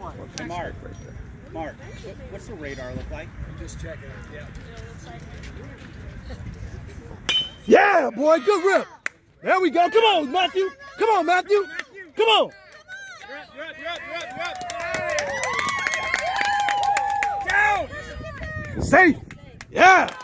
Hey, Mark. Mark, what's the radar look like? I'm just checking it. Yeah. Yeah, boy, good rip. There we go. Come on, Matthew. Come on, Matthew. Come on. Down. Safe. Yeah.